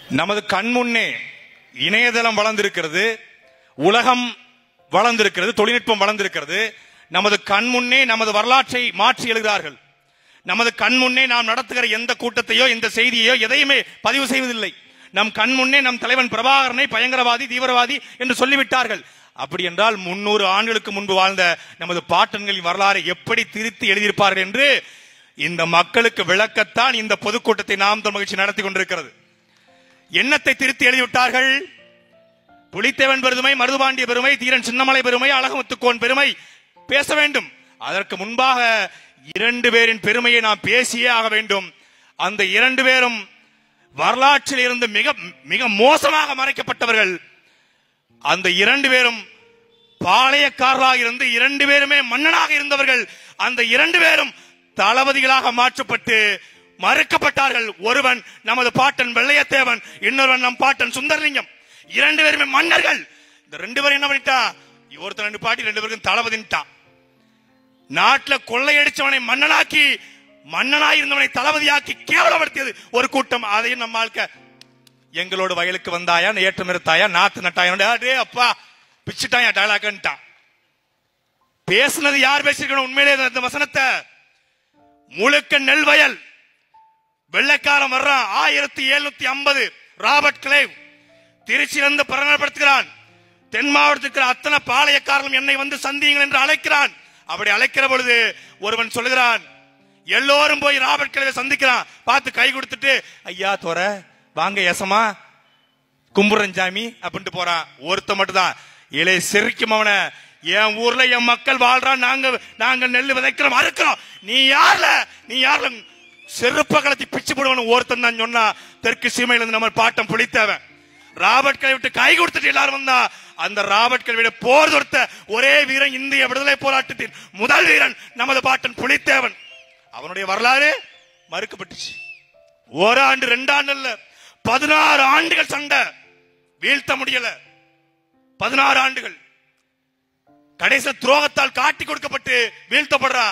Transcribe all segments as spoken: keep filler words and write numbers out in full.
நமது கண்முன்னே இணையதளம் வளர்ந்திருக்கிறது, உலகம் வளர்ந்திருக்கிறது, தொழில்நுட்பம் வளர்ந்திருக்கிறது. நமது கண்முன்னே நமது வரலாற்றை மாற்றி எழுதுகிறார்கள். நமது கண்முன்னே நாம் நடத்துகிற எந்த கூட்டத்தையோ எந்த செய்தியோ எதையுமே பதிவு செய்வதில்லை. நம் கண்முன்னே நம் தலைவன் பிரபாகரனை பயங்கரவாதி, தீவிரவாதி என்று சொல்லிவிட்டார்கள். அப்படி என்றால் முன்னூறு ஆண்டுகளுக்கு முன்பு வாழ்ந்த நமது பாட்டன்களின் வரலாறை எப்படி திருத்தி எழுதியிருப்பார்கள் என்று இந்த மக்களுக்கு விளக்கத்தான் இந்த பொதுக்கூட்டத்தை நாம் தமிழ் மகிழ்ச்சி நடத்தி கொண்டிருக்கிறது. எண்ணத்தை திருத்தி எழுதிவிட்டார்கள். புலித்தேவன் பெருமை, மருதுபாண்டிய பெருமை, தீரன் சின்னமலை பெருமை, அழகுமுத்துக்கோன் பெருமை பேச வேண்டும். அதற்கு முன்பாக இரண்டு பேரின் பெருமையை நாம் பேசியே ஆக வேண்டும். அந்த இரண்டு பேரும் வரலாற்றில் இருந்து மிக மிக மோசமாக மறைக்கப்பட்டவர்கள். அந்த இரண்டு பேரும் பாளையக்காரராக இருந்து இரண்டு பேருமே மன்னனாக இருந்தவர்கள். அந்த இரண்டு பேரும் தளபதிகளாக மாற்றப்பட்டு மறுக்கப்பட்டார்கள். ஒருவன் நமது பாட்டன் வெள்ளையத்தேவன், இன்னொருவன் நம் பாட்டன் சுந்தரலிங்கம். இரண்டு பேருமே மன்னர்கள். இந்த ரெண்டு பேரும் என்ன பண்ணிட்டா, ஒருத்தர் ரெண்டு பாட்டி ரெண்டு பேருக்கும் தளபதிட்டான். நாட்டில் கொள்ளையடிச்சவனை மன்னனாக்கி, மன்னனாய் இருந்தவனை தளபதியாக்கி கேவலப்படுத்தியது ஒரு கூட்டம். அதையும் நம்ம ஆட்க எங்களோட வயலுக்கு வந்தாயா, ஏற்றம் இருத்தாயா, நாத்து நட்டாயா, டே அப்பா பிச்சுட்டாயா டயலாக்ட்டான். பேசுனது யார் பேசிருக்கணும்? உண்மையிலே அந்த வசனத்தை முழுக்க நெல் வயல் வெள்ளைக்காரன் வர்றான். ஆயிரத்தி எழுநூத்தி ஐம்பது ராபர்ட் கிளைவ் திருச்சியிலிருந்து பிரகடனப்படுத்துகிறான். தென் மாவட்டத்திற்கு அத்தனை பாளையக்காரர்களும் என்னை வந்து சந்தியுங்கள் என்று அழைக்கிறான். அப்படி அழைக்கிற பொழுது ஒருவன் சொல்லுகிறான், எல்லோரும் போய் ராபர்ட் கிளைவை சந்திக்கிறான். பார்த்து கை கொடுத்துட்டு, ஐயா தோற வாங்க ஏசமா கும்புரஞ்சாமி அப்படின்ட்டு போறான். ஒருத்த மட்டும் தான் இலை சிரிக்கும் அவன, என் ஊர்ல என் மக்கள் வாழ்றான், நாங்க நாங்க நெல் விதைக்கிறோம் அறுக்கிறோம், நீ யார்ல நீ யார்ல செருப்ப கலத்தி பிச்சு போடுவன் ஒருத்தன் தான் சொன்னா. தெற்கு சீமையில இருந்து நம்ம பாட்டம் புலித்தேவன் ராபர்ட் கிளை விட்டு கை கொடுத்துட்டு எல்லாரும் வந்தா. அந்த ராபர்ட் கிளை போர் தொடுத்த ஒரே வீரன், இந்திய விடுதலை போராட்டத்தின் முதல் வீரன் நமது பாட்டன் புலித்தேவன். அவனுடைய வரலாறு மறுக்கப்பட்டுச்சு. ஒரு ஆண்டு ரெண்டு ஆண்டு இல்ல, பதினாறு ஆண்டுகள் சண்டை, வீழ்த்த முடியல. பதினாறு ஆண்டுகள் கடைசி துரோகத்தால் காட்டி கொடுக்கப்பட்டு வீழ்த்தப்படுறான்.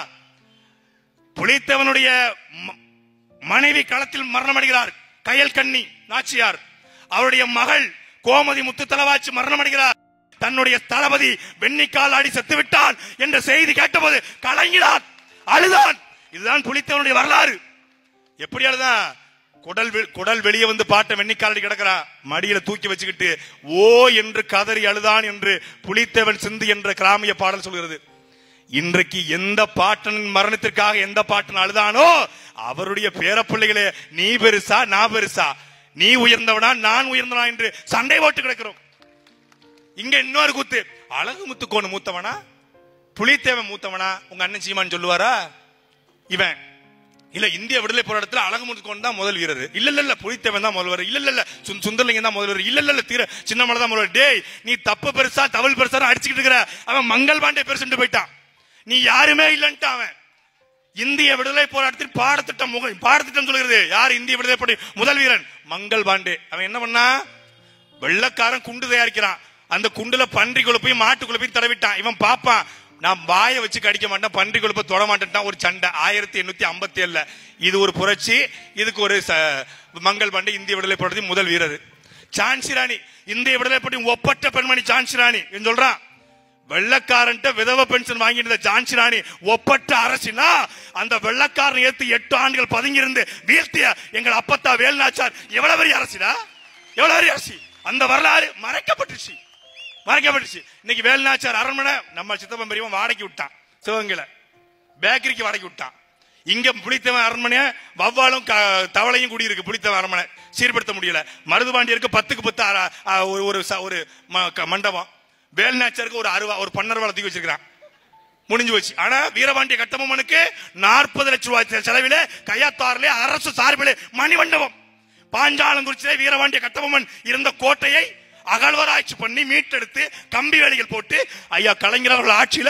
புலித்தேவனுடைய மனைவி களத்தில் மரணம் அடைகிறார். கயல் கண்ணி நாச்சியார். அவருடைய மகள் கோமதி முத்து தலவாச்சி மரணம் அடைகிறார். தன்னுடைய தளபதி வெண்ணிக்கால் ஆடி செத்துவிட்டான் என்ற செய்தி கேட்டபோது கலங்கினான், அழுதான். இதுதான் புலித்தேவனுடைய வரலாறு. எப்படி அழுதான்? குடல் குடல் வெளியே வந்து பாட்ட வெண்ணிக்காலடி கிடக்கிறா, மடியில தூக்கி வச்சுக்கிட்டு ஓ என்று கதறி அழுதான் என்று புலித்தேவன் சிந்து என்ற கிராமிய பாடல் சொல்கிறது. இன்றைக்கு எந்த பாட்டனின் மரணத்திற்காக எந்த பாட்டன் அழுதானோ அவருடைய பேரப்பிள்ளைகளே நீ பெருசா நான் பெருசா, நீ உயர்ந்தவனா நான் உயர்ந்தவனா என்று சண்டை போட்டு கிடக்கிறோம். இங்க இன்னொரு கூத்து, அழகுமுத்துக்கோன் மூத்தவனா புலித்தேவன் மூத்தவனா? உங்க அண்ணன் சீமான் சொல்லுவாரா? இவன் இல்ல, இந்திய விடுதலை போராட்டத்தில் அழகுமுத்துக்கோன் தான் முதல் வீரர். இல்ல இல்ல இல்ல புலித்தேவன் தான் முதல்வர். இல்ல இல்ல இல்ல சுந்தரலிங்கம் தான் முதல்வர். இல்ல இல்ல இல்ல தீர சின்னமலை தான் முதல்வர். டேய், நீ தப்பு பெருசா தவள் பெருசா அடிச்சுக்கிட்டு இருக்கிற. அவன் மங்கள் பாண்டே பெருசுட்டு போயிட்டான், நீ யாருமே இல்லன்ட்டு. அவன் இந்திய விடுதலை போராட்டத்தில் பாடத்திட்டம் முக பாடத்திட்டம் சொல்கிறது. யார் இந்திய விடுதலை போராட்ட முதல் வீரன்? மங்கள் பாண்டே. அவன் என்ன பண்ணா, வெள்ளக்காரன் குண்டு தயாரிக்கிறான். அந்த குண்டுல பன்றி கொழுப்பையும் மாட்டு கொழுப்பையும் தடவிட்டான். இவன் பாப்பான், நான் வாயை வச்சு கடிக்க மாட்டேன், பன்றி கொழுப்பை தொட மாட்டேன். ஒரு சண்டை ஆயிரத்தி எண்ணூத்தி ஐம்பத்தி ஏழுல. இது ஒரு புரட்சி. இதுக்கு ஒரு மங்கள் பாண்டே இந்திய விடுதலை போராட்டத்தின் முதல் வீரர். ஜான்சி ராணி இந்திய விடுதலை போராட்ட ஒப்பற்ற பெண்மணி ஜான்சி ராணி சொல்றான். வெள்ளக்காரன் விதவ பென்ஷன் வாங்கிட்டு ஜான்சி ராணி ஒப்பற்ற அரசினா, அந்த வெள்ளக்காரன் ஏத்து எட்டு ஆண்டுகள் பதுங்கி இருந்து வீழ்த்திய எங்கள் அப்பத்தா வேலுநாச்சார் எவ்வளவு பெரிய அரசினா, எவ்வளவு பெரிய அரசி. அந்த வரலாறு மறைக்கப்பட்டுச்சு மறைக்கப்பட்டுச்சு இன்னைக்கு வேலுநாச்சார் அரண்மனை நம்ம சித்தப்பன் பெரியவன் வாடகைக்கு விட்டான். சிவகங்கையில பேக்கரிக்கு வாடகைக்கு விட்டான். இங்க புலித்தேவன் அரண்மனை வவ்வாலும் தவளையும் குடியிருக்கு. புலித்தேவன் அரண்மனை சீர்படுத்த முடியல. மருதுபாண்டியருக்கு பத்துக்கு பத்து ஒரு ஒரு மண்டபம். வேலுநாச்சியாருக்கு ஒரு அருவா ஒரு பன்னர் வளர்த்தி வச்சிருக்கான், முடிஞ்சு போச்சு. ஆனா வீரபாண்டிய கட்டபொம்மனுக்கு நாற்பது லட்சம் ரூபாய் செலவிலே கையாத்தாரிலே அரசு சார்பிலே மணிமண்டபம். பாஞ்சாலங்குறிச்சியிலே வீரபாண்டிய கட்டபொம்மன் இருந்த கோட்டையை அகழ்வராய்ச்சி பண்ணி மீட்டெடுத்து கம்பி வேலிகள் போட்டு ஐயா கலைஞர் அவர்கள் ஆட்சியில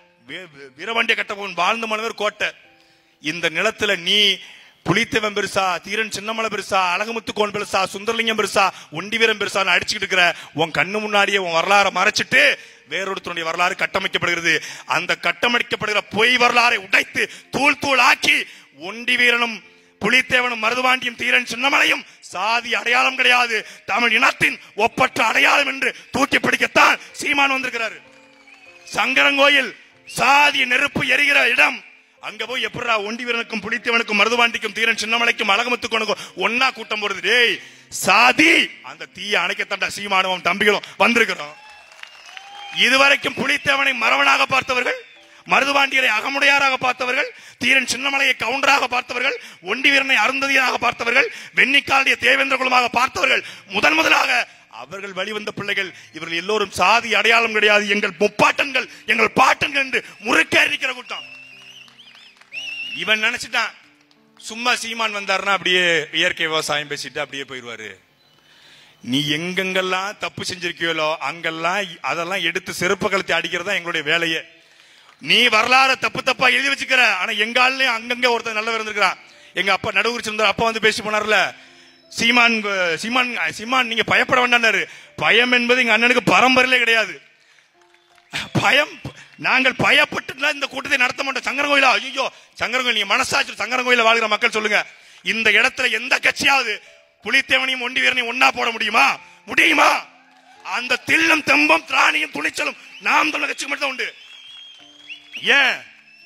வீரபாண்டிய கட்டபொம்மன் வாழ்ந்த மனவர் கோட்டை. இந்த நிலத்துல நீ புலித்தேவன் பெருசா, தீரன் சின்னமலை பெருசா, அழகுமுத்துக்கோன் பெருசா, சுந்தரலிங்கம் பெருசா, ஒண்டி வீரன் பெருசா அடிச்சுக்கிட்டு இருக்கிற உன் கண்ணு முன்னாடியே உன் வரலாறை மறைச்சிட்டு வேறொருத்தருடைய வரலாறு கட்டமைக்கப்படுகிறது. அந்த கட்டமைக்கப்படுகிற பொய் வரலாறை உடைத்து தூள் தூள் ஆக்கி ஒண்டி வீரனும் புலித்தேவனும் மருதுபாண்டியும் தீரன் சின்னமலையும் சாதி அடையாளம் கிடையாது, தமிழ் இனத்தின் ஒப்பற்ற அடையாளம் என்று தூக்கி பிடிக்கத்தான் சீமான் வந்திருக்கிறாரு. சங்கரங்கோயில் சாதி நெருப்பு எரிகிற இடம், அங்க போய் எப்படா ஒண்டி வீரனுக்கும் புலித்தேவனுக்கும் மருதுபாண்டிக்கும் தீரன் சின்னமலைக்கும் அழகமுத்துக்கோனுக்கும் ஒன்னா கூட்டம் போடுது? டேய் சாதி, அந்த தீய அணைக்கத்தண்ட சீமானும் தம்பிகளும் வந்திருக்கிறோம். இதுவரைக்கும் புலித்தேவனை மரவனாக பார்த்தவர்கள், மருதுபாண்டியரை அகமுடையாராக பார்த்தவர்கள், தீரன் சின்னமலையை கவுண்டராக பார்த்தவர்கள், ஒண்டி வீரனை அருந்ததியாக பார்த்தவர்கள், வெண்ணிக்காலிய தேவேந்திர குலமாக பார்த்தவர்கள், முதன் முதலாக அவர்கள் வழிவந்த பிள்ளைகள். இவர்கள் எல்லோரும் சாதி அடையாளம் கிடையாது, எங்கள் முப்பாட்டன்கள், எங்கள் பாட்டன்கள் என்று முறுக்க இருக்கிற கூட்டம். இவன் நினைச்சிட்டான் சும்மா சீமான் வந்தாருன்னா அப்படியே இயற்கை விவசாயம் பேசிட்டு அப்படியே போயிடுவாரு. நீ எங்கெங்கெல்லாம் தப்பு செஞ்சிருக்கியோ அங்கெல்லாம் அதெல்லாம் எடுத்து செருப்பு கழுத்தி அடிக்கிறதா எங்களுடைய வேலையே. நீ வரலாறு தப்பு தப்பா எழுதி வச்சுக்கிற, ஆனா எங்க ஆள்லயும் அங்கங்க ஒருத்தர் நல்லவர் இருந்திருக்கிறான். எங்க அப்பா நடுவுரிச்சு இருந்தார், அப்பா வந்து பேசி போனார்ல, சீமான் சீமான் சீமான் நீங்க பயப்பட வேண்டாம். பயம் என்பது எங்க அண்ணனுக்கு பரம்பரையிலே கிடையாது. பயம், நாங்கள் பயப்பட்டு இந்த கூட்டத்தை நடத்த மாட்டோம். சங்கரங்கோயிலா? ஐயோ சங்கரங்கோயில், நீங்க மனசாட்சி சங்கரங்கோயில வாழ்கிற மக்கள் சொல்லுங்க, இந்த இடத்துல எந்த கட்சியாவது புலித்தேவனையும் ஒண்டி வீரனையும் ஒன்னா போட முடியுமா? முடியுமா? அந்த தில்லும் தெம்பம் திராணியும் துணிச்சலும் நாம் தமிழ் கட்சிக்கு மட்டும் உண்டு. ஏன்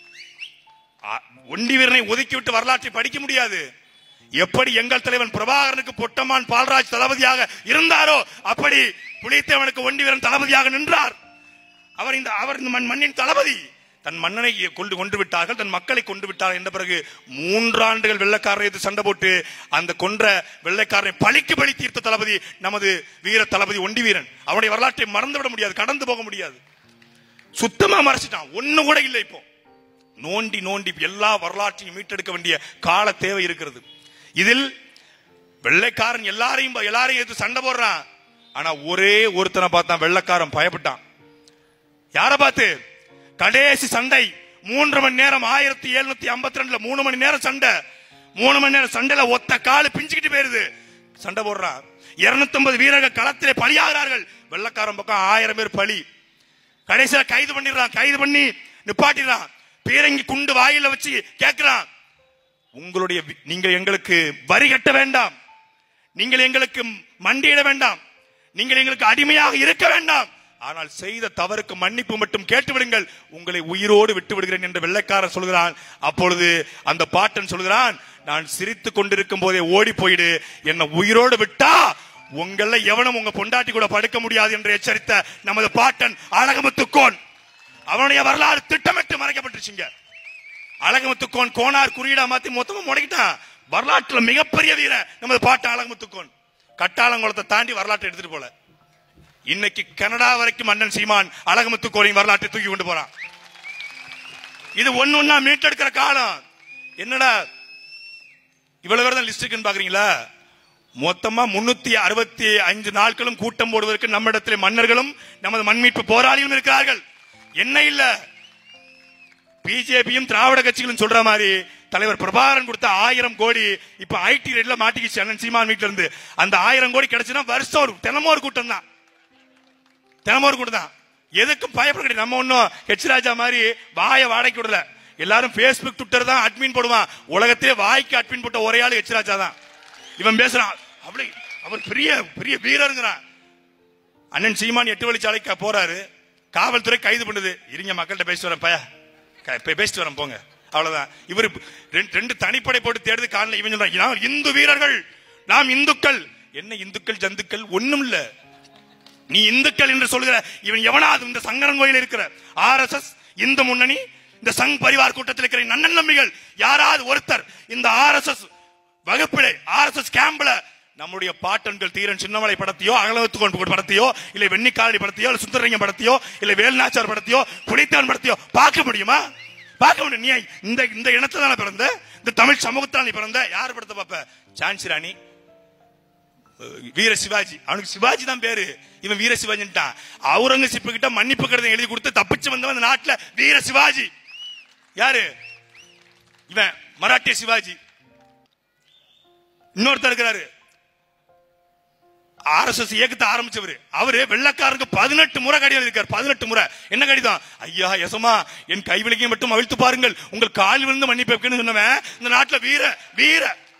ஒண்டி வீரனை ஒதுக்கி விட்டு வரலாற்றை படிக்க முடியாது? எப்படி எங்கள் தலைவன் பிரபாகரனுக்கு பொட்டமான் பால்ராஜ் தளபதியாக இருந்தாரோ அப்படி புலித்தேவனுக்கு ஒண்டி வீரன் தளபதியாக நின்றார். அவர் இந்த அவர் இந்த மண்ணின் தளபதி. தன் மன்னனை கொண்டு கொண்டு விட்டார்கள், தன் மக்களை கொண்டு விட்டார்கள் என்ற பிறகு மூன்றாண்டுகள் வெள்ளைக்காரரை எதிர்த்து சண்டை போட்டு அந்த கொன்ற வெள்ளைக்காரனை பழிக்கு பழி தீர்த்த தளபதி நமது வீர தளபதி ஒண்டி வீரன். அவருடைய வரலாற்றை மறந்துவிட முடியாது, கடந்து போக முடியாது. சுத்தமா மறைச்சிட்டான், ஒண்ணு கூட இல்லை. இப்போ நோண்டி நோண்டி எல்லா வரலாற்றையும் மீட்டெடுக்க வேண்டிய கால தேவை இருக்கிறது. இதில் வெள்ளைக்காரன் எல்லாரையும் எல்லாரையும் எதிர்த்து சண்டை போடுறான். ஆனா ஒரே ஒருத்தனை பார்த்தான் வெள்ளைக்காரன் பயப்பட்டான். யார பார்த்து? கடைசி சண்டை மூன்று மணி நேரம் ஆயிரத்தி எழுநூத்தி ஐம்பத்தி ரெண்டுல மூணு மணி நேரம் சண்டை. மூணு மணி நேரம் சண்டையில ஒத்த காலு பிஞ்சுக்கிட்டு போயிருது. சண்டை போடுறான். இருநூத்தி ஐம்பது வீரர்கள் களத்திலே பலியாகிறார்கள். வெள்ளைக்காரன் பக்கம் ஆயிரம் பேர் பலி. கடைசியில கைது பண்ணிடுறான். கைது பண்ணி நிப்பாட்டிடுறான். பீரங்கி குண்டு வாயில வச்சு கேட்கிறான், உங்களுடைய நீங்கள் எங்களுக்கு வரி கட்ட வேண்டாம், நீங்கள் எங்களுக்கு மண்டியிட வேண்டாம், நீங்கள் எங்களுக்கு அடிமையாக இருக்க வேண்டாம், ஆனால் செய்த தவறுக்கு மன்னிப்பு மட்டும் கேட்டு விடுங்கள், உங்களை உயிரோடு விட்டு விடுகிறேன் என்று வெள்ளைக்காரன் சொல்கிறான். அப்பொழுது அந்த பாட்டன் சொல்கிறான், நான் சிரித்துக் கொண்டிருக்கும் போதே ஓடி போயிடு, என்ன உயிரோடு விட்டா உங்கள எவனும் உங்க பொண்டாட்டி கூட படுக்க முடியாது என்று எச்சரித்த நமது பாட்டன் அழகமுத்துக்கோன். அவனுடைய வரலாறு திட்டமிட்டு மறைக்கப்பட்டுச்சுங்க. அழகமுத்துக்கோன் கோனார் குறியீடா மாத்தி மொத்தமா முடக்கிட்டான். வரலாற்றுல மிகப்பெரிய வீர நமது பாட்டன் அழகமுத்துக்கோன். கட்டாளங்குளத்தை தாண்டி வரலாற்றை எடுத்துட்டு போல இன்னைக்கு கனடா வரைக்கும் அண்ணன் சீமான் அழகமுத்துக்கோனின் வரலாற்றை தூக்கி கொண்டு போறான். இது ஒன்னு ஒன்னா மீட்டெடுக்கிற காலம். என்னடா இவ்வளவு பேர் தான் லிஸ்ட் இருக்குன்னு பாக்குறீங்களா? மொத்தமா முன்னூத்தி அறுபத்தி ஐந்து நாட்களும் கூட்டம் போடுவதற்கு நம்மிடத்திலே மன்னர்களும் நமது மண்மீட்பு போராளிகளும் இருக்கிறார்கள். என்ன இல்ல, பிஜேபியும் திராவிட கட்சிகளும் சொல்ற மாதிரி தலைவர் பிரபாகரன் கொடுத்த ஆயிரம் கோடி இப்ப ஐடி ரேட்ல மாட்டிக்கிச்சு அண்ணன் சீமான் வீட்டுல இருந்து. அந்த ஆயிரம் கோடி கிடைச்சுன்னா வருஷம் ஒரு தினமும் ஒரு கூட்டம் தான், தினமும் ஒரு கூட்டம் தான். எதுக்கும் பயப்பட கிடையாது. நம்ம ஒன்னும் ஹெச் ராஜா மாதிரி வாய வாடகைக்கு விடல. எல்லாரும் பேஸ்புக் ட்விட்டர் தான் அட்மின் போடுவான். உலகத்திலே வாய்க்கு அட்மின் போட்ட ஒரே ஆளு ஹெச் ராஜா தான். இவன் பேசுறான், அப்படி அவர் பெரிய பெரிய வீரருங்கிறான். அண்ணன் சீமான் எட்டு வழிச்சாலைக்கு போறாரு, காவல்துறை கைது பண்ணுது. இருங்க மக்கள்கிட்ட பேசிட்டு வரேன், பய பேசிட்டு வரேன் போங்க, அவ்வளவுதான். இவர் ரெண்டு தனிப்படை போட்டு தேடுது காணல. இவன் சொல்றான், இந்து வீரர்கள், நாம் இந்துக்கள். என்ன இந்துக்கள் ஜந்துக்கள் ஒண்ணும் இல்ல, நீ இந்துக்கள் என்று சொல்கிற இவன் எவனாவது இந்த சங்கரங்கோயில் இருக்கிற ஆர் எஸ் எஸ் இந்து முன்னணி இந்த சங் பரிவார் கூட்டத்தில் இருக்கிற நன்னன் நம்பிகள் யாராவது ஒருத்தர் இந்த ஆர் எஸ் எஸ் வகுப்பிலே ஆர் எஸ் எஸ் கேம்ப்ல நம்முடைய பாட்டன்கள் தீரன் சின்னமலை படத்தையோ அகலத்துக்கோன் படத்தையோ இல்ல வெண்ணிக்காலி படத்தையோ இல்ல சுந்தரலிங்கம் படத்தையோ இல்ல வேல்நாச்சார் படத்தையோ புலித்தேவன் படத்தையோ பார்க்க முடியுமா? பார்க்க முடியும். நீ இந்த இந்த இனத்துல தானே பிறந்த, இந்த தமிழ் சமூகத்தால் நீ பிறந்த. யார் படத்தை பார்ப்ப? ஜான்சி ராணி, வீர சிவாஜி. அவனுக்கு சிவாஜி தான் பேரு, இவன் வீர சிவாஜின்ட்டான். அவுரங்கசீப் கிட்ட மன்னிப்பு கடிதம் எழுதி கொடுத்து தப்பிச்சு வந்தவன் இந்த நாட்டுல வீர சிவாஜி. யாரு இவன்? மராட்டிய சிவாஜி. இன்னொருத்தர் இருக்கிறாரு, ஆர் எஸ் எஸ் இயக்கத்தை ஆரம்பிச்சவர். அவரு வெள்ளக்காரருக்கு பதினெட்டு முறை கடிதம் இருக்கார். பதினெட்டு முறை. என்ன கடிதம்? ஐயா யசமா, என் கைவிலகையை மட்டும் அவிழ்த்து பாருங்கள், உங்கள் காலில் விழுந்து மன்னிப்பு சொன்னவன் இந்த நாட்டுல வீர வீர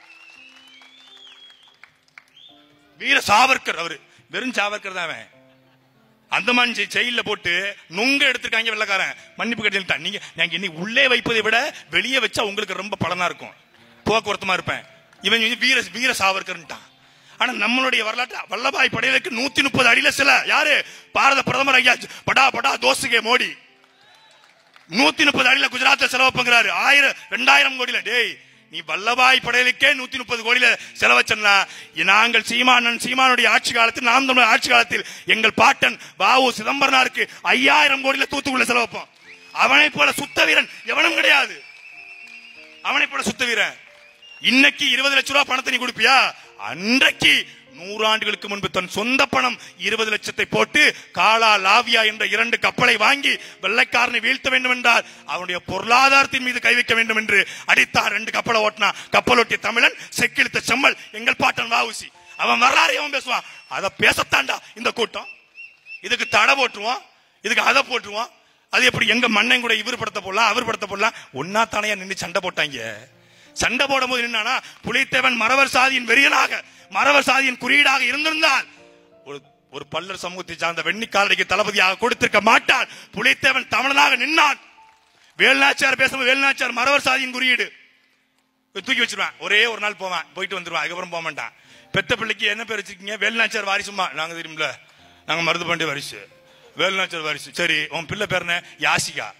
வீர சாவர்கர், அவரு வெறும் சாவர்கர் தான். அவன் அந்தமான் ஜெயில போட்டு நுங்க எடுத்துருக்காங்க வெள்ளக்காரன், மன்னிப்பு கட்டிட்டான். நீங்க நாங்க இன்னைக்கு உள்ளே வைப்பதை விட வெளியே வச்சா உங்களுக்கு ரொம்ப பலனா இருக்கும், போக்குவரத்துமா இருப்பேன். இவன் வீர வீர சாவர்கர்ன்ட்டான். ஆனா நம்மளுடைய வரலாற்று வல்லபாய் படையலுக்கு நூத்தி முப்பது அடியில சில யாரு, பாரத பிரதமர் ஐயா படா படா தோசுகே மோடி நூத்தி முப்பது அடியில குஜராத்ல செலவு பண்றாரு, ஆயிரம் ரெண்டாயிரம் கோடியில. டேய், நீ வல்லபாய் படையலுக்கே நூத்தி முப்பது கோடியில செலவச்சா, நாங்கள் சீமானன் சீமானுடைய ஆட்சி காலத்தில், நாம் தமிழர் ஆட்சி காலத்தில் எங்கள் பாட்டன் வாவு சிதம்பரனாருக்கு ஐயாயிரம் கோடியில தூத்துக்குள்ள செலவப்போம். அவனை போல சுத்த வீரன் எவனும் கிடையாது. அவனை போல சுத்த வீரன். இன்னைக்கு இருபது லட்சம் ரூபாய் பணத்தை நீ கொடுப்பியா? அன்றைக்கு நூறு ஆண்டுகளுக்கு முன்பு தன் சொந்த பணம் இருபது லட்சத்தை போட்டு காலா லாவியா என்ற இரண்டு கப்பலை வாங்கி வெள்ளைக்காரனை வீழ்த்த வேண்டும் என்றால் அவனுடைய பொருளாதாரத்தின் மீது கை வைக்க வேண்டும் என்று அடித்தார். ரெண்டு கப்பலை ஓட்டினா, கப்பல் ஓட்டிய தமிழன், செக்கிழுத்த செம்மல் எங்கள் பாட்டன் வாவுசி. அவன் வரலாறு அவன் பேசுவான். அதை பேசத்தாண்டா இந்த கூட்டம். இதுக்கு தடை போட்டுருவான், இதுக்கு அதை போட்டுருவான். அது எப்படி எங்க மண்ணை கூட இவர் படத்தை போடலாம், அவர் படத்தை போடலாம். ஒன்னா தானையா நின்று சண்டை போட்டாங்க. சண்டை போடும் போது நின்னா புலித்தேவன் மறவர் சாதியின் வெறியனாக, மறவர் சாதியின் குறியீடாக இருந்திருந்தால் ஒரு ஒரு பல்லர் சமூகத்தை சார்ந்த வெண்ணிக்காலடிக்கு தளபதியாக கொடுத்திருக்க மாட்டான். புலித்தேவன் தமிழனாக நின்னான். வேலுநாச்சியார் பேசும்போது வேலுநாச்சியார் மறவர் சாதியின் குறியீடு தூக்கி வச்சிருவான். ஒரே ஒரு நாள் போவான், போயிட்டு வந்துருவான், அதுக்கப்புறம் போக மாட்டான். பெத்த பிள்ளைக்கு என்ன பேர் வச்சிருக்கீங்க? வேலுநாச்சியார் வாரிசுமா? நாங்க தெரியுமில்ல, நாங்க மருது பாண்டிய வாரிசு, வேலுநாச்சியார் வாரிசு. சரி, உன் பிள்ளை பேர் என்ன? யாசிகா.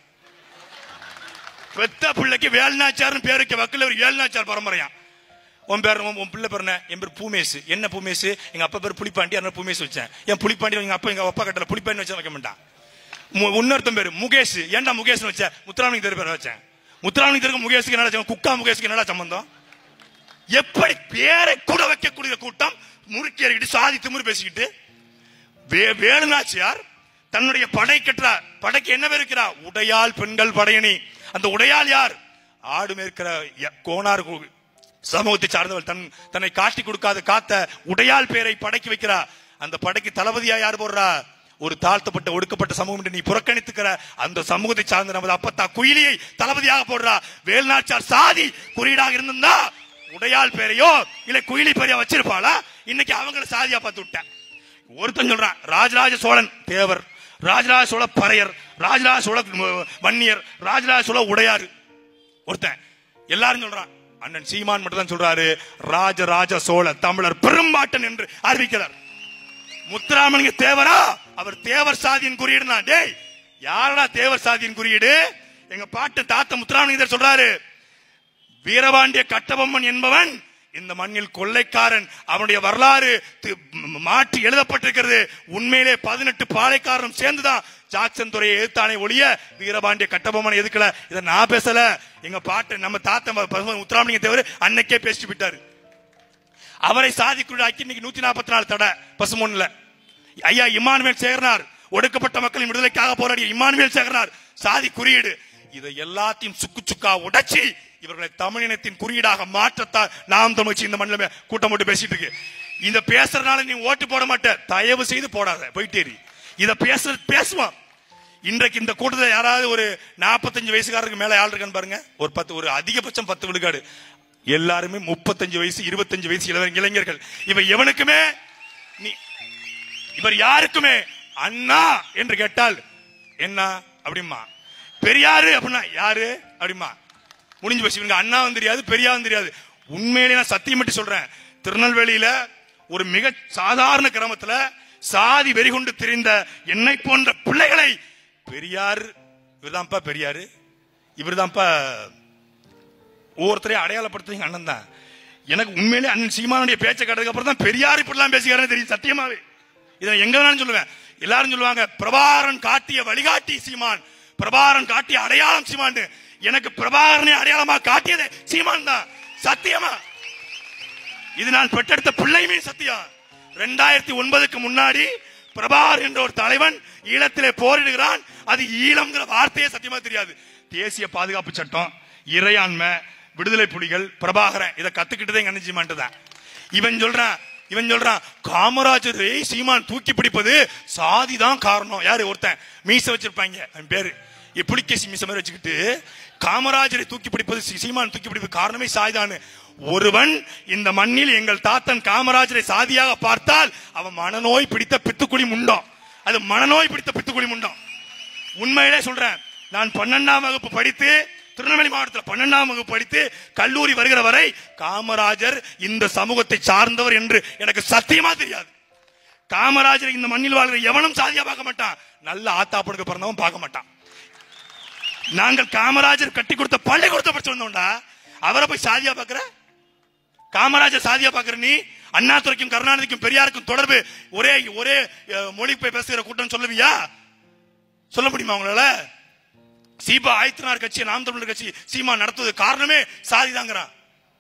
பெத்த பிள்ளைக்கு வேலுநாச்சியார் பேருக்கு வக்கீல், வேலுநாச்சியார் பரம்பரையா. உன் பேர், உன் பிள்ளை பேர் என்ன? என் பேர் பூமேசு. என்ன பூமேசு? எங்க அப்பா பேர் புலிப்பாண்டி, அதனால பூமேசு வச்சேன். என் புலிப்பாண்டி எங்க அப்பா எங்க அப்பா கட்டல புலிப்பாண்டி வச்சா வைக்க மாட்டான். இன்னொருத்தன் பேரு முகேஷ். ஏன்டா முகேஷ் வச்ச? முத்துராமலிங்க தெரு பேர் வச்சேன். முத்துராமலிங்க தெருக்கு முகேஷுக்கு என்ன, குக்கா முகேஷுக்கு என்ன சம்பந்தம்? எப்படி பேரை கூட வைக்கக்கூடிய கூட்டம் முறுக்கிட்டு சாதி திமிரு பேசிக்கிட்டு. வேலுநாச்சியார் தன்னுடைய படை கட்டுறார். படைக்கு என்ன பேர் இருக்கிறா? உடையாள் பெண்கள் படையணி. அந்த உடையாள் யார்? ஆடு மேற்கிற கோனார் சமூகத்தை சார்ந்தவள். தன் தன்னை காட்டி கொடுக்காத காத்த உடையாள் பேரை படைக்கு வைக்கிறா. அந்த படைக்கு தளபதியா யார் போடுறா? ஒரு தாழ்த்தப்பட்ட ஒடுக்கப்பட்ட சமூகம் நீ புறக்கணித்துக்கிற அந்த சமூகத்தை சார்ந்த நமது அப்பத்தா குயிலியை தளபதியாக போடுறா. வேலுநாச்சியார் சாதி குறியீடாக இருந்தா உடையாள் பேரையோ இல்ல குயிலி பேரையோ வச்சிருப்பாளா? இன்னைக்கு அவங்கள சாதியா பார்த்து விட்டேன். ஒருத்தன் சொல்றான் ராஜராஜ சோழன் தேவர், ராஜராஜ சோழ பறையர், ராஜராஜ சோழ வன்னியர், ராஜராஜ சோழ உடையாறு. ஒருத்தன் எல்லாரும் சொல்றான். அண்ணன் சீமான் மட்டும் தான் சொல்றாரு ராஜராஜ சோழ தமிழர் பெரும்பாட்டன் என்று அறிவிக்கிறார். முத்துராமலிங்க தேவரா? அவர் தேவர் சாதியின் குறியீடு. டேய், யாரா தேவர் சாதியின் குறியீடு? எங்க பாட்டு தாத்த முத்துராமலிங்க சொல்றாரு, வீரபாண்டிய கட்டபொம்மன் என்பவன் இந்த மண்ணில் கொள்ளைக்காரன். அவனுடைய வரலாறு மாற்றி எழுதப்பட்டிருக்கிறது. உண்மையிலே பதினெட்டு பாளையக்காரனும் சேர்ந்துதான் ஜாக்சன் துறையை எதிர்த்தானே ஒழிய வீரபாண்டிய கட்டபொம்மன் எதுக்கல. இதை நான் பேசல, எங்க பாட்டு நம்ம தாத்த முத்துராமலிங்க தேவர் அன்னைக்கே பேசிட்டு விட்டாரு. அவரை சாதிக்குள்ளாக்கி இன்னைக்கு நூத்தி நாற்பத்தி நாலு தடை பசுமொன்னுல. ஐயா இமானுவேல் சேகரனார், ஒடுக்கப்பட்ட மக்களின் விடுதலைக்காக போராடிய இமானுவேல் சேகரனார் சாதி குறியீடு. இதை எல்லாத்தையும் சுக்கு சுக்கா உடைச்சி இவர்களை தமிழினத்தின் குறியீடாக மாற்றத்தான் நாம் தமிழ்ச்சி இந்த மண்ணில் கூட்டம் போட்டு பேசிட்டு இருக்கு. இந்த பேசுறதுனால நீ ஓட்டு போட மாட்ட, தயவு செய்து போடாத, போயிட்டேரி. இத பேசுறது பேசுவான். இன்றைக்கு இந்த கூட்டத்தில் யாராவது ஒரு நாற்பத்தஞ்சு வயசுக்காரருக்கு மேல ஆள் இருக்கான்னு பாருங்க. ஒரு பத்து, ஒரு அதிகபட்சம் பத்து விழுக்காடு. எல்லாருமே முப்பத்தஞ்சு வயசு இருபத்தஞ்சு வயசு இளைஞர்கள். இவ எவனுக்குமே நீ இவர் யாருக்குமே அண்ணா என்று கேட்டால் என்ன அப்படிமா, பெரியாரு அப்படின்னா யாரு அப்படிமா, முடிஞ்சு போச்சு. இவங்க அண்ணாவும் தெரியாது, பெரியாவும் தெரியாது. உண்மையிலே நான் சத்தியம் மட்டும் சொல்றேன், திருநெல்வேலியில ஒரு மிக சாதாரண கிராமத்துல சாதி வெறி கொண்டு திரிந்த என்னை போன்ற பிள்ளைகளை பெரியார், இவர்தான்ப்பா பெரியாரு, இவர்தான்ப்பா ஒவ்வொருத்தரையும் அடையாளப்படுத்துறீங்க அண்ணன் தான். எனக்கு உண்மையிலே அண்ணன் சீமானுடைய பேச்சை கேட்டதுக்கு அப்புறம் தான் பெரியார் இப்படிலாம் பேசுகிறாருன்னு தெரியும் சத்தியமாவே. இதை எங்க வேணாலும் சொல்லுவேன். எல்லாரும் சொல்லுவாங்க பிரபாகரன் காட்டிய வழிகாட்டி சீமான், பிரபாகரன் காட்டிய அடையாளம் சீமான். எனக்கு பிரபாகரனை அடையாளமா காட்டியது சீமான் தான், சத்தியமா. இது நான் பெற்றெடுத்த பிள்ளையுமே சத்தியம். ரெண்டாயிரத்தி ஒன்பதுக்கு முன்னாடி பிரபாகர் என்ற ஒரு தலைவன் ஈழத்திலே போரிடுகிறான். அது ஈழம்ங்கிற வார்த்தையே சத்தியமா தெரியாது. தேசிய பாதுகாப்பு சட்டம், இறையாண்மை, விடுதலை புலிகள், பிரபாகரன் இதை கத்துக்கிட்டதே எங்க அண்ணன் சீமான் தான். இவன் சொல்றான் இவன் சொல்றான் காமராஜரை சீமான் தூக்கி பிடிப்பது சாதிதான் காரணம். யாரு? ஒருத்தன் மீச வச்சிருப்பாங்க, அவன் பேரு புலிகேசி மீச மாதிரி வச்சுக்கிட்டு காமராஜரை தூக்கி பிடிப்பது சீமான் தூக்கி பிடிப்பது காரணமே சாதிதான். ஒருவன் இந்த மண்ணில் எங்கள் தாத்தன் காமராஜரை சாதியாக பார்த்தால் அவன் மனநோய் பிடித்த பித்துக்குழி முண்டம். அது மனநோய் பிடித்த பித்துக்குழி முண்டம். உண்மையிலே சொல்றேன். நான் பன்னெண்டாம் வகுப்பு படித்து திருநெல்வேலி மாவட்டத்தில் பன்னெண்டாம் வகுப்பு படித்து கல்லூரி வருகிற வரை காமராஜர் இந்த சமூகத்தை சார்ந்தவர் என்று எனக்கு சத்தியமா தெரியாது. காமராஜர் இந்த மண்ணில் வாழ்கிற எவனும் சாதியா பார்க்க மாட்டான். நல்ல ஆத்தாப்பனுக்கு பிறந்தவன் பார்க்க மாட்டான். நாங்கள் காமராஜர் கட்டி கொடுத்த பள்ளிக்கூடத்தை படிச்சு வந்தோம்டா. அவரை போய் சாதியா பாக்குற? காமராஜர் சாதியா பாக்குற நீ? அண்ணாதுரைக்கும் கருணாநிதிக்கும் பெரியாருக்கும் தொடர்பு ஒரே ஒரே மொழி பேசுகிற கூட்டம் சொல்லுவியா? சொல்ல முடியுமா உங்களால? சீபா ஆயத்தினார் கட்சி, நாம் தமிழர் கட்சி சீமா நடத்துவது காரணமே சாதி தாங்கிறான்.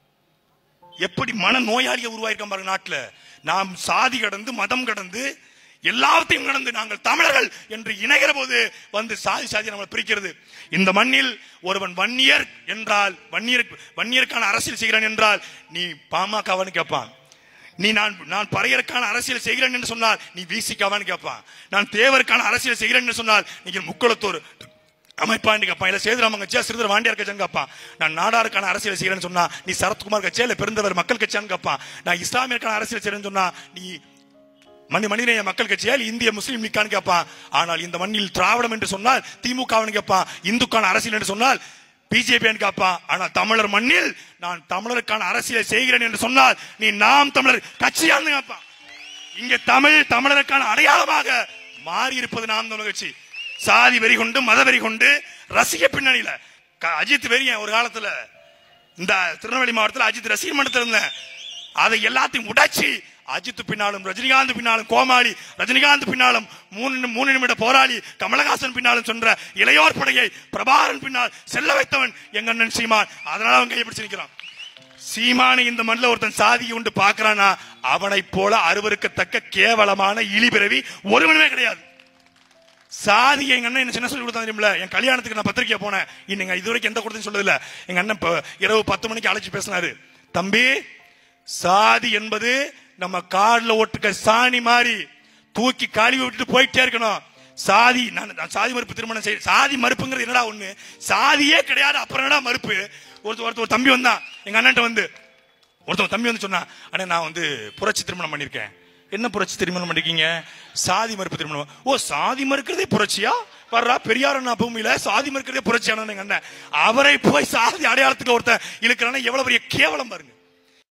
எப்படி மன நோயாளியை உருவாயிருக்கான் பாருங்க நாட்டுல. நாம் சாதி கடந்து மதம் கடந்து எல்லாத்தையும் கடந்து நாங்கள் தமிழர்கள் என்று இணைகிற போது வந்து சாதி சாதி நம்மளை பிரிக்கிறது. இந்த மண்ணில் ஒருவன் வன்னியர் என்றால் வன்னியர் வன்னியருக்கான அரசியல் செய்கிறான் என்றால் நீ பாமகவான்னு கேட்பான். நீ நான் நான் பறையருக்கான அரசியல் செய்கிறேன் என்று சொன்னால் நீ விசிகாவான்னு கேட்பான். நான் தேவருக்கான அரசியல் செய்கிறேன் என்று சொன்னால் நீங்க முக்குளத்தூர் அமைப்பான்னு கேட்பான். இல்ல சேதுராமன் கட்சியா சிறுதர் வாண்டியார் கட்சியான்னு கேட்பான். நான் நாடாருக்கான அரசியல் செய்கிறேன்னு சொன்னா நீ சரத்குமார் கட்சியா இல்ல பெருந்தவர் மக்கள் கட்சியான்னு கேட்பான். நான் இஸ்லாமியருக்கான அரசியல் செய்கிறேன்னு சொன்னா நீ மணி மனிதநேய மக்கள் கட்சியா இந்திய முஸ்லீம் லீக்கான்னு கேட்பான். ஆனால் இந்த மண்ணில் திராவிடம் என்று சொன்னால் திமுகன்னு கேட்பான். இந்துக்கான அரசியல் என்று சொன்னால் பிஜேபி கேட்பான். ஆனால் தமிழர் மண்ணில் நான் தமிழருக்கான அரசியலை செய்கிறேன் என்று சொன்னால் நீ நாம் தமிழர் கட்சியான்னு கேட்பான். இங்க தமிழ் தமிழருக்கான அடையாளமாக மாறி இருப்பது நாம் தமிழர் கட்சி. சாதி வெறி கொண்டு மத வெறி கொண்டு ரசிக பின்னணியில அஜித் வெறியன் ஒரு காலத்துல இந்த திருநெல்வேலி மாவட்டத்தில் அஜித் ரசிக மன்றத்தில் இருந்தேன். அதை எல்லாத்தையும் உடைச்சி அஜித் பின்னாலும் ரஜினிகாந்த் பின்னாலும் கோமாளி, ரஜினிகாந்த் பின்னாலும் மூணு மூணு நிமிட போராளி கமலஹாசன் பின்னாலும் சென்ற இளையோர் படையை பிரபாகரன் பின்னால் செல்ல வைத்தவன் எங்க அண்ணன் சீமான். அதனால அவன் கையை பிடிச்சு நிற்கிறான். சீமானை இந்த மண்ணில் ஒருத்தன் சாதியை உண்டு பாக்குறானா அவனை போல அருவருக்கத்தக்க கேவலமான இழிபிறவி ஒருவனுமே கிடையாது. சாதி எங்க அண்ணன் என்ன சின்ன சொல்லி கொடுத்தா தெரியுமில்ல? என் கல்யாணத்துக்கு நான் பத்திரிக்கை போனேன். இன்னைக்கு இது வரைக்கும் எந்த கொடுத்துன்னு சொல்லதில்ல. எங்க அண்ணன் இரவு பத்து மணிக்கு அழைச்சு பேசினாரு. தம்பி, சாதி என்பது நம்ம கார்ல ஓட்டுக்க சாணி மாதிரி தூக்கி கழுவி விட்டுட்டு போயிட்டே இருக்கணும். சாதி நான் சாதி மறுப்பு திருமணம் செய்ய சாதி மறுப்புங்கிறது என்னடா ஒண்ணு? சாதியே கிடையாது, அப்புறம் என்னடா மறுப்பு? ஒருத்தர் ஒருத்தர் ஒரு தம்பி வந்தான் எங்க அண்ணன் வந்து. ஒருத்தர் தம்பி வந்து சொன்னா, அண்ணே நான் வந்து புரட்சி திருமணம் பண்ணிருக்கேன். என்ன புரட்சி திருமணம் பண்ணிருக்கீங்க? சாதி மறுப்பு திருமணம். ஓ, சாதி மறுக்கிறதே புரட்சியா? வர்றா பெரியார் அண்ணா பூமியில சாதி மறுக்கிறதே புரட்சியான எங்க அண்ணன். அவரை போய் சாதி அடையாளத்துக்கு ஒருத்தன் இழுக்கிறான எவ்வளவு பெரிய கேவலம் பாருங்க.